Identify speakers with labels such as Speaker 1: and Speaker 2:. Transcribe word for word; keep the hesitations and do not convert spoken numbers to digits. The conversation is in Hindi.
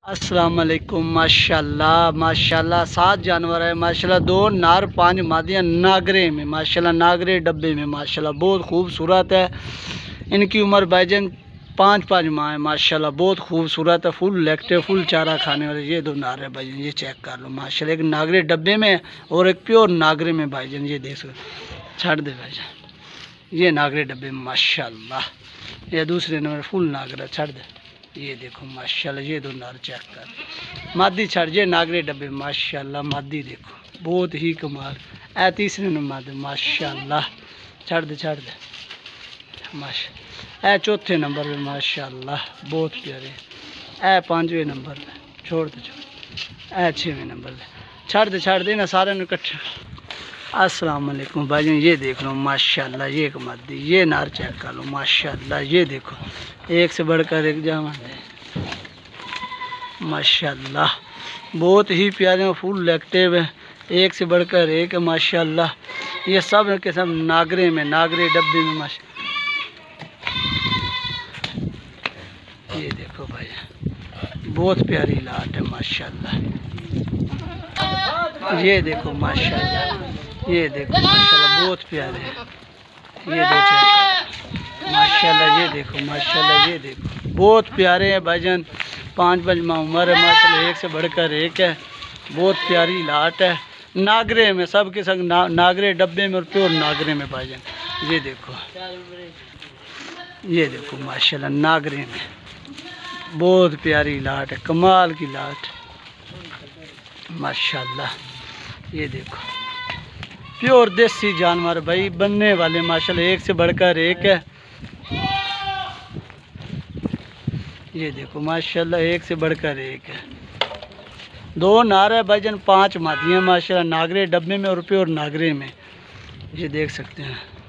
Speaker 1: अस्सलाम वालेकुम। माशाल्लाह माशाल्लाह सात जानवर है माशाल्लाह, दो नार पाँच मादियाँ नागरे में माशाल्लाह, नागरे डब्बे में माशाल्लाह, बहुत खूबसूरत है। इनकी उम्र भाईजान पाँच पाँच माह है माशाल्लाह, बहुत खूबसूरत है, फुल लेगटे फुल चारा खाने वाले। ये दो नार है भाईजान, ये चेक कर लो माशाल्लाह, एक नागरे डब्बे में और एक प्योर नागरे में भाईजान। ये देख सकते, छाड़ दे भाईजान, ये नागरे डब्बे में माशाल्लाह। ये दूसरे नंबर फुल नागरा, छाड़ दे। ये देखो माशाल्लाह, ये दो नार चेक कर, मादी छड़, ये नागरे डब्बे माशाल्लाह, मादी देखो बहुत ही कमाल। ए तीसरे नंबर दे माशाल्लाह, छड़ दे छड़ दे माशा। ए चौथे नंबर पे माशाल्लाह, बहुत प्यारे। ए पांचवें नंबर पे, छोड़ दे छोड़। ए छवें नंबर पे, छड़ दे छड़ दे ना सारे इकट्ठे। अस्सलाम वालेकुम भाईजान, ये देख लो माशाल्लाह, ये एक मादी, ये नार चेक कर लो माशाल्लाह। ये देखो एक से बढ़कर एक जावन है माशाल्लाह, बहुत ही प्यारे फुल एक्टिव है, एक से बढ़कर एक है माशाल्लाह। ये सब के सब नागरे में, नागरे डब्बे में माशा। ये देखो भाई, बहुत प्यारी लाट है माशाल्लाह। ये देखो माशाल्लाह, ये देखो माशाल्लाह, बहुत प्यारे हैं ये दो चेक माशाल्लाह। ये देखो माशाल्लाह, ये देखो बहुत प्यारे हैं भाईजान, पाँच पाँच माह उम्र है माशाल्लाह, एक से बढ़कर एक है, बहुत प्यारी लाट है। नागरे में सब के सब ना, नागरे डब्बे में और प्योर नागरे में भाईजान। ये देखो, ये देखो माशाल्लाह, नागरे में बहुत प्यारी लाट है, कमाल की लाट माशाल्लाह। ये देखो प्योर देसी जानवर भाई, बनने वाले माशाल्लाह, एक से बढ़कर एक है। ये देखो माशाल्लाह, एक से बढ़कर एक है, दो नार है भाईजान, पांच मादियाँ माशाल्लाह, नागरे डब्बे में और प्योर नागरे में। ये देख सकते हैं।